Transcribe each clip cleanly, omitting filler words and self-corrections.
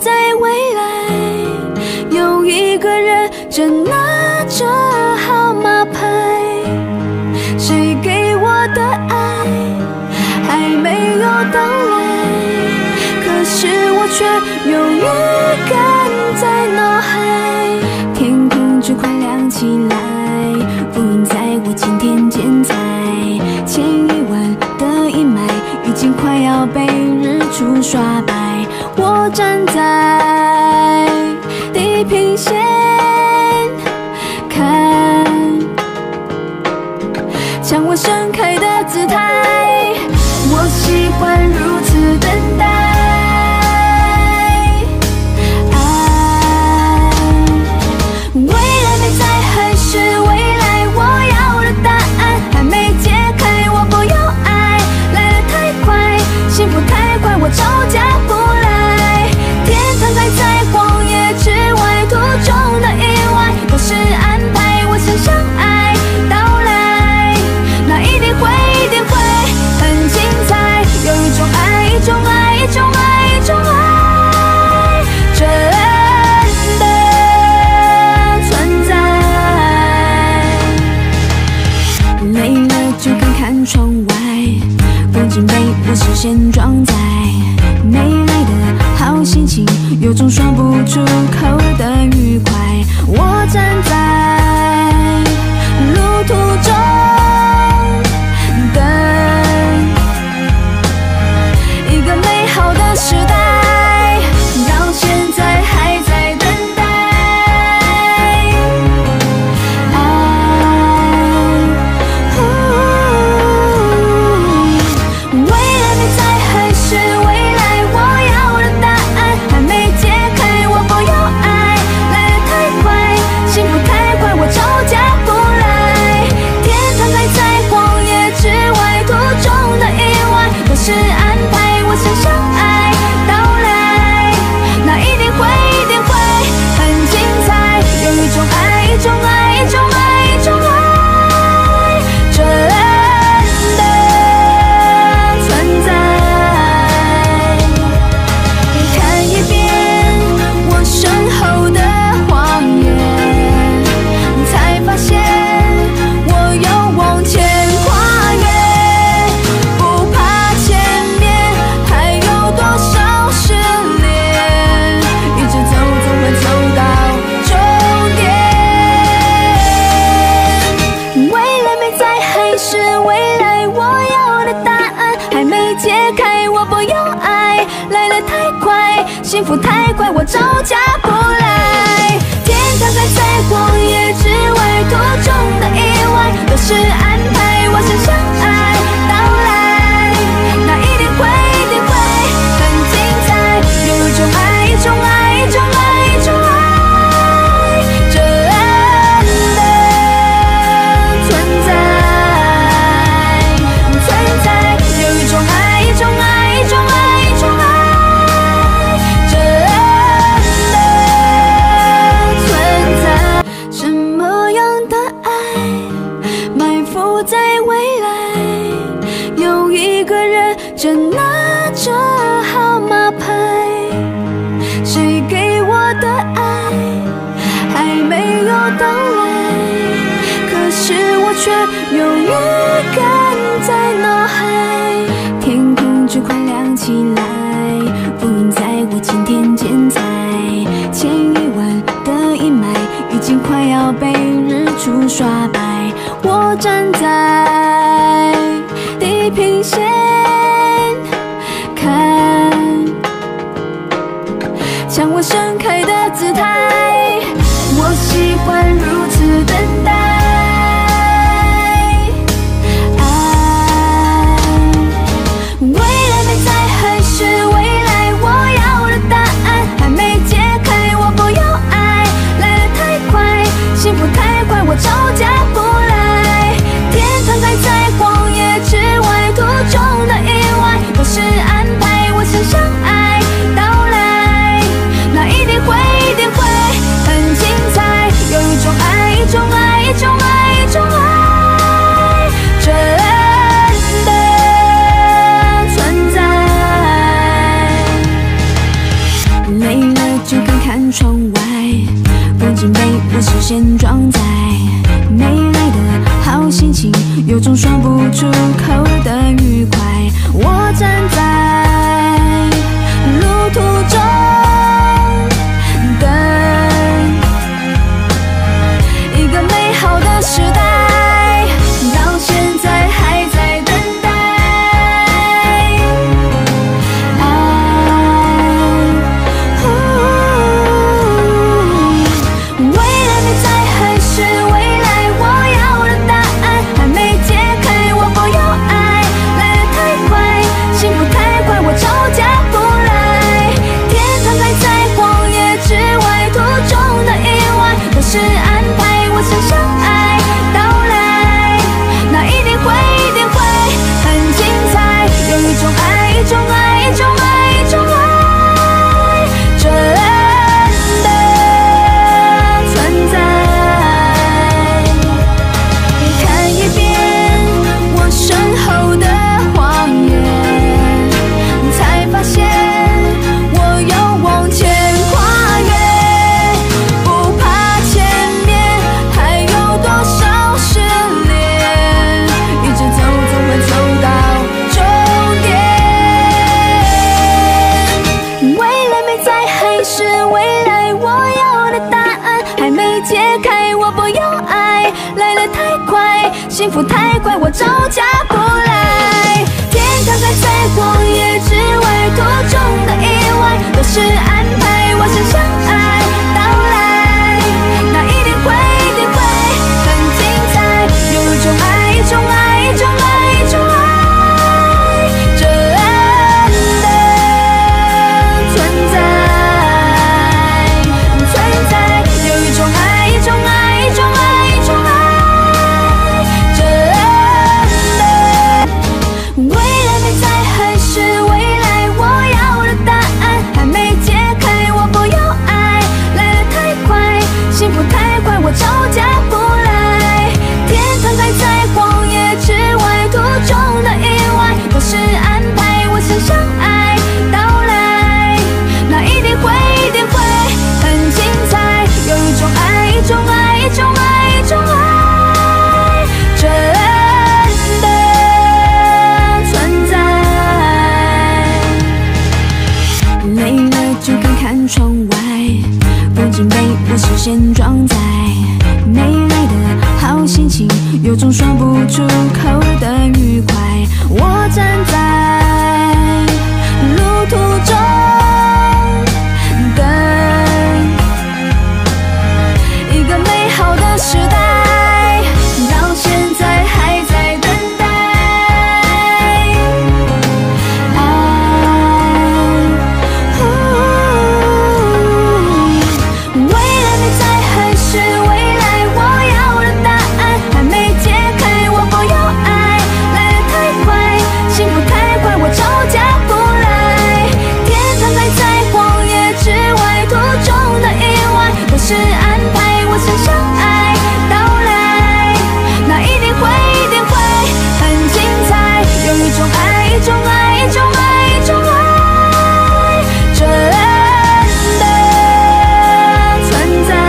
在未来，有一个人正拿着号码牌，谁给我的爱还没有到来，可是我却有预感在脑海，天空就快亮起来，乌云在我今天剪裁，千余万的阴霾已经快要被日出刷白，我站在地平线看向我盛开的姿态，我喜欢如此等待，未来没在还是未来，我要的答案还没解开，我不要爱来得太快，幸福太快，我招架不来，天堂还在荒野之外，途中的意外都是安排，我想相爱到来，那一定会很精彩，有一种爱，一种爱，一种爱，一种爱，真的存在。累了就看看窗外，风景被我视线装载，没来的好心情，有种说不出口的愉快，我站在路途中等一个美好的时代，到现在还在等待，未来没在还是未来，我要的答案还没解开，我不要爱来得太快，幸福太快，我招架不来，天堂还在荒野之外，途中的意外都是安排，我想相爱到来，那一定会很精彩，有一种爱，一种爱，一种爱，一种爱，真的存在。看一遍我身后的荒野，才发现我要往前跨越，不怕前面还有多少失恋，一直走会走到终点，未来没在还是未来，我要的答案还没解开，我不要爱来得太快，幸福太快，我招架不来，天堂还在荒野之外，途中的意外都是安排，我想相爱到来，那一定会很精彩，有一种爱，一种爱，一种爱，一种爱，真的存在，有一种爱，一种爱，一种爱，一种爱，真的存在。什么样的爱埋伏在未来，有一个人正拿着号码牌，谁给我的爱还没有到来，可是我却有预感在脑海，天空就快亮起来，乌云在我今天剪裁，千余万的阴霾已经快要被日出刷白，我站在地平线看向我盛开的姿态，我喜欢如此等待，未来没在还是未来，我要的答案还没解开，我不要爱来得太快，幸福太快，我招架不来，天堂还在荒野之外，途中的意外都是安排，我想相爱到来，那一定会很精彩，有一种爱，一种爱，一种窗外，风景被我视线装载，没来的好心情，有种说不出口的愉快。我站在路途中等一个美好的时代，到现在还在等待。未来没在，还是未来？我要的答案还没解开，我不要爱，来得太快，幸福太快，我招架不来。天堂还在旷野之外，途中的意外都是安排，我想相爱到来，那一定会，一定会很精彩。有一种爱，一种爱，一种爱，一种爱，真的存在。看一遍我身后的荒原，才发现我要往前跨越，不怕前面还有多少失恋，一直走总会走到终点。未来没在，还是未来？我要的答案还没解开，我不要爱，来得太快，幸福太快，我招架不来。天堂还在旷野之外，途中的意外都是安排，我想相爱到来，那一定会，一定会很精彩。有一种爱，一种爱，一种爱，一种爱，真的存在，存在。有一种爱，一种爱，一种爱，一种爱，真的。未来没在，还是未来？我要的答案还没解开，我不要爱，来得太快，幸福太快，我招架不来。天堂还在旷野之外，途中的意外都是安排，我想相爱到来，那一定会，一定会很精彩。有一种爱，一种爱，一种爱，一种爱，真的存在。累了就看看窗外，风景被我视线装载，没来的好心情，有种说不出口的愉快。我站在路途中等一个美好的时代，到现在还在等待。未来没在，还是未来？我要的答案还没解开，我不要爱，来得太快，幸福太快，我招架不来。天堂还在旷野之外，途中的意外都是安排，我想相爱到来，那一定会，一定会很精彩。有一种爱，一种爱，一种爱，一种爱，真的存在。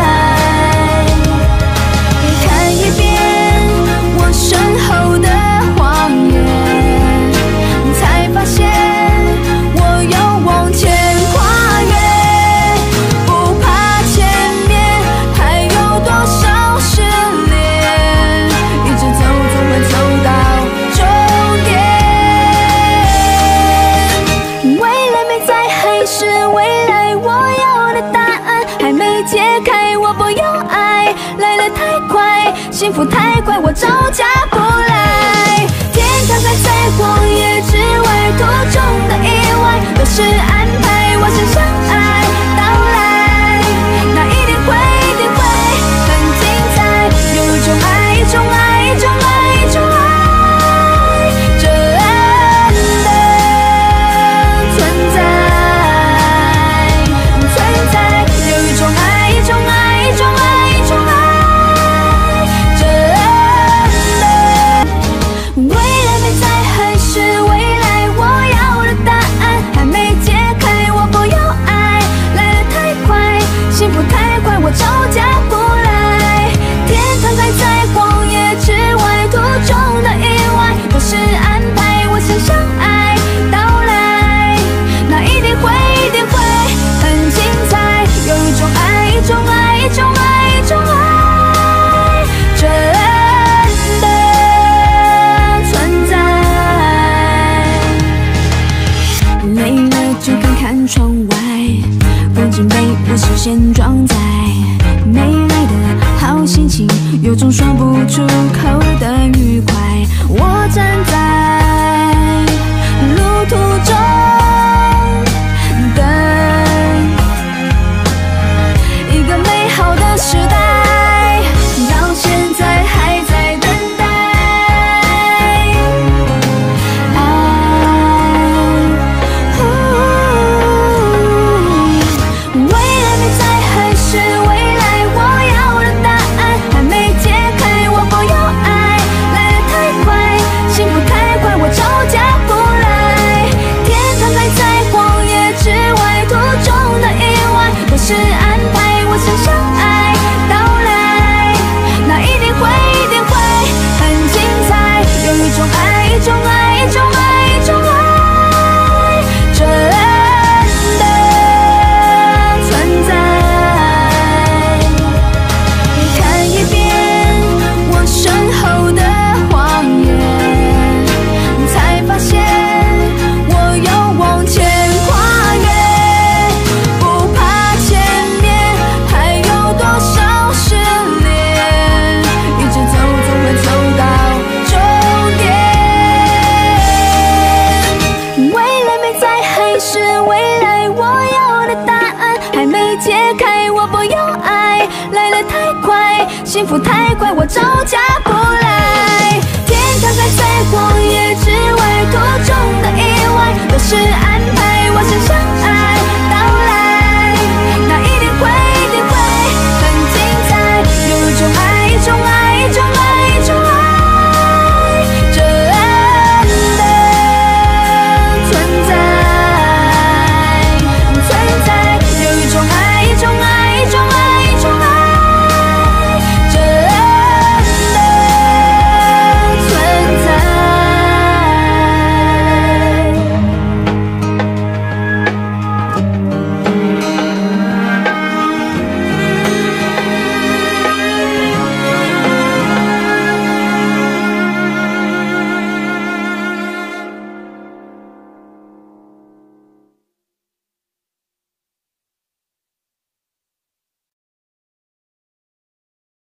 看一遍我身后的荒原，才发现我要往前跨越，不怕前面还有多少失恋，一直走总会走到终点。未来没在，还是未来？我要的答案还没解开，我不要爱，来得太快，幸福太快，我招架不来。天堂还在旷野之外，途中的意外都是安排，我想相爱到来，那一定会，一定会很精彩。有一种爱，一种爱，一种爱，一种爱，真的存在，存在。有一种爱，一种爱，一种爱，一种爱，真的。未来没在，还是未来？我要的答案还没解开。 经被我视线装载，没来的好心情，有种说不出口的愉快。我站在路途中等一个美好的时代，到现在还在等待。未来没在，还是未来？我要的答案还没解开，我不要爱，来得太快，幸福太快，我招架不来。天堂还在，荒野之外，途中的意外都是安排，我想相爱到来，那一定会，一定会很精彩。有一种爱，一种爱，一种爱，一种爱，真的存在。看一遍我身后的荒野，才发现我有往前跨越，不怕前面还有多少失恋，一直走总会走到终点。未来没在，还是未来？我要的答案还没解开，我不要爱，来得太快，幸福太快，我招架不来。天堂还在，荒野之外，途中的意外都是爱。